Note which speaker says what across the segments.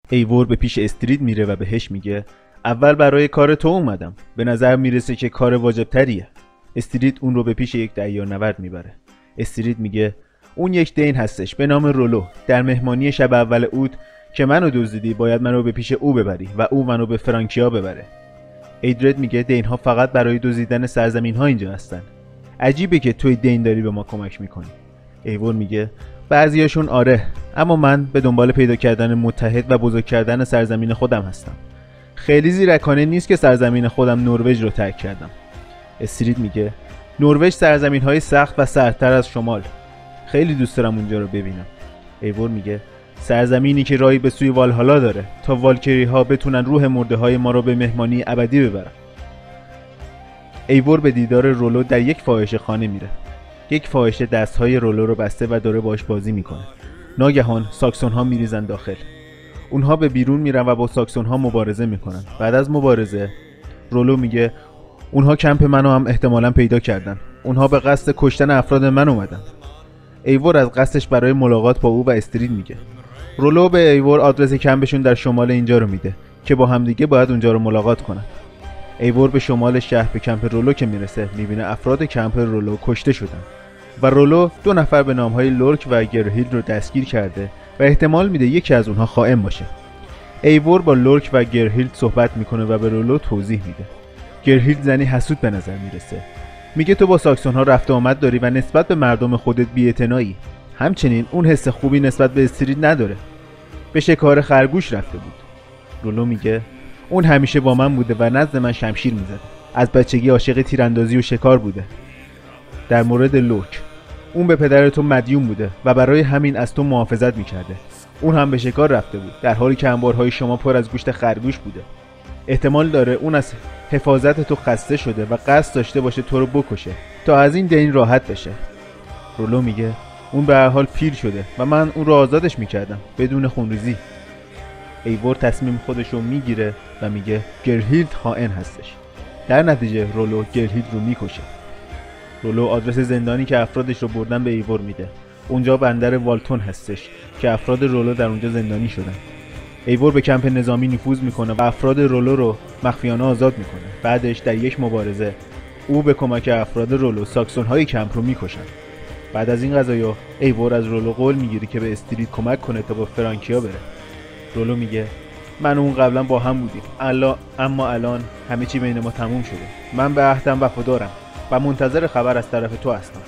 Speaker 1: ایور به پیش استرید میره و بهش میگه اول برای کار تو اومدم، به نظر میرسه که کار واجب تریه. استرید اون رو به پیش یک دعیانورد میبره. استرید میگه اون یک دین هستش به نام رولو، در مهمانی شب اول عود که منو دزدیدی باید منو به پیش او ببری و او منو به فرانکیا ببره. ایدرد میگه دین ها فقط برای دزدیدن سرزمین ها اینجا هستن. عجیبه که توی دین داری به ما کمک میکنی. ایور میگه بعضیاشون آره، اما من به دنبال پیدا کردن متحد و بزرگ کردن سرزمین خودم هستم. خیلی زیرکانه نیست که سرزمین خودم نروژ رو ترک کردم. استرید میگه نروژ سرزمین های سخت و سردتر از شمال. خیلی دوست دارم اونجا رو ببینم. ایور میگه سرزمینی که راهی به سوی والهالا داره تا والکری ها بتونن روح مرده های ما رو به مهمانی ابدی ببرن. ایور به دیدار رولو در یک فاحشه خانه میره. یک فاحشه دستهای رولو رو بسته و داره باش بازی میکنه. ناگهان ساکسون ها میریزن داخل. اونها به بیرون میرن و با ساکسون ها مبارزه میکنن. بعد از مبارزه رولو میگه اونها کمپ منو هم احتمالاً پیدا کردن. اونها به قصد کشتن افراد من اومدن. ایور از قصدش برای ملاقات با او و استرید میگه. رولو به ایور آدرس کمپشون در شمال اینجا رو میده که با همدیگه باید اونجا رو ملاقات کنن. ایور به شمال شهر به کمپ رولو که میرسه میبینه افراد کمپ رولو کشته شدن و رولو 2 نفر به نامهای لورک و گرهیلد رو دستگیر کرده و احتمال میده یکی از اونها خائن باشه. ایور با لورک و گرهیلد صحبت میکنه و به رولو توضیح میده. گرهیلد زنی حسود به نظر میرسه. میگه تو با ساکسون ها رفت و آمد داری و نسبت به مردم خودت بی‌اعتنایی. همچنین اون حس خوبی نسبت به استرید نداره. به شکار خرگوش رفته بود. رولو میگه اون همیشه با من بوده و نزد من شمشیر میزده. از بچگی عاشق تیراندازی و شکار بوده. در مورد لورک، اون به پدر تو مدیون بوده و برای همین از تو محافظت میکرده. اون هم به شکار رفته بود در حالی که انبارهای شما پر از گوشت خرگوش بوده. احتمال داره اون از حفاظت تو خسته شده و قصد داشته باشه تو رو بکشه تا از این دین راحت بشه. رولو میگه اون به هر حال پیر شده و من اون رو آزادش میکردم بدون خونریزی. ایور تصمیم خودش رو میگیره و میگه گرهیلد خائن هستش. در نتیجه رولو گرهیلد رو میکشه. رولو آدرس زندانی که افرادش رو بردن به ایور میده. اونجا بندر والتون هستش که افراد رولو در اونجا زندانی شدن. ایور به کمپ نظامی نفوذ میکنه و افراد رولو رو مخفیانه آزاد میکنه. بعدش در یک مبارزه او به کمک افراد رولو ساکسون های کمپ رو میکشن. بعد از این قضایا ایور از رولو قول میگیره که به استرید کمک کنه تا با فرانکیا بره. رولو میگه من و اون قبلا با هم بودیم اما الان همه چی بین ما تموم شده. من به عهدم وفادارم و منتظر خبر از طرف تو هستم.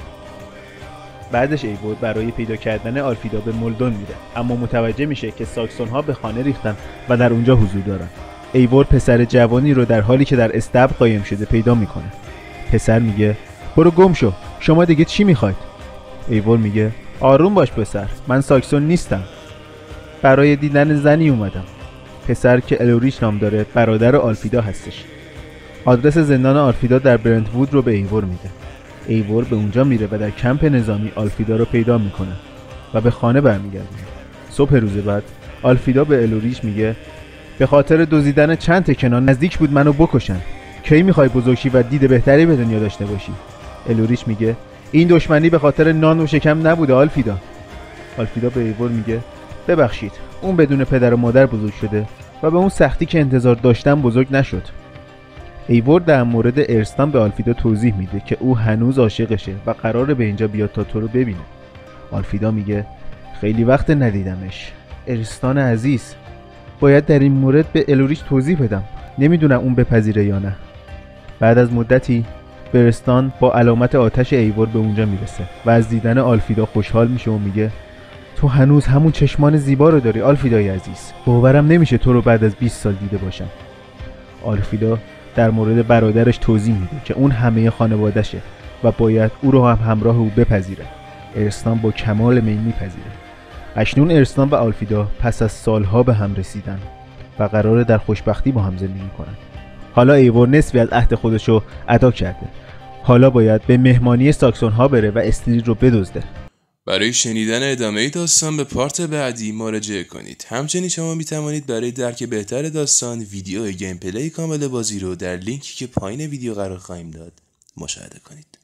Speaker 1: بعدش ایور برای پیدا کردن آلفیدا به مولدون میره اما متوجه میشه که ساکسون ها به خانه ریختن و در اونجا حضور دارن. ایور پسر جوانی رو در حالی که در استبل قایم شده پیدا میکنه. پسر میگه برو گم شو، شما دیگه چی میخواید؟ ایور میگه آروم باش پسر، من ساکسون نیستم، برای دیدن زنی اومدم. پسر که الوریچ نام داره برادر آلفیدا هستش. آدرس زندان آلفیدا در برنت‌وود رو به ایور میده. ایور به اونجا میره و در کمپ نظامی آلفیدا رو پیدا میکنه و به خانه برمیگردونه. صبح روز بعد آلفیدا به الوریچ میگه به خاطر دزدیدن چند تکنان نزدیک بود منو بکشن. کی میخوای بزرگشی و دید بهتری به دنیا داشته باشی؟ الوریچ میگه این دشمنی به خاطر نان و شکم نبوده آلفیدا. آلفیدا به ایور میگه ببخشید، اون بدون پدر و مادر بزرگ شده و به اون سختی که انتظار داشتم بزرگ نشد. ایور در مورد ارستان به آلفیدا توضیح میده که او هنوز عاشقشه و قراره به اینجا بیاد تا تو رو ببینه. آلفیدا میگه خیلی وقت ندیدمش. ارستان عزیز، باید در این مورد به الوریچ توضیح بدم. نمیدونم اون بپذیره یا نه. بعد از مدتی برستان با علامت آتش ایور به اونجا میرسه و از دیدن آلفیدا خوشحال میشه و میگه تو هنوز همون چشمان زیبا رو داری آلفیدای عزیز. باورم نمیشه تو رو بعد از 20 سال دیده باشم. آلفیدا در مورد برادرش توضیح میده که اون همه خانواده‌شه و باید او رو هم همراه او بپذیره. ارستان با کمال میل میپذیره. اکنون ارستان و آلفیدا پس از سالها به هم رسیدن و قراره در خوشبختی با هم زندگی کنن. حالا ایور نصفی از عهد خودش رو ادا کرده. حالا باید به مهمانی ساکسون ها بره و استرید رو بدزده.
Speaker 2: برای شنیدن ادامه داستان به پارت بعدی مراجعه کنید. همچنین شما میتوانید برای درک بهتر داستان ویدیو گیم پلی کامل بازی رو در لینکی که پایین ویدیو قرار خواهیم داد مشاهده کنید.